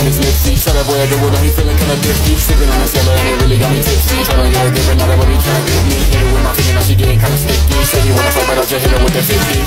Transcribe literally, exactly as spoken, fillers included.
in his lipstick. Try to avoid the world, he feeling kinda thirsty. Sipping on his yellow and it really got me tipsy. Tryna get her different, now that what he tryna give me. Hit her with my finger, now she getting kinda sticky. Say he wanna fuck, but I'll just hit her with the fifty.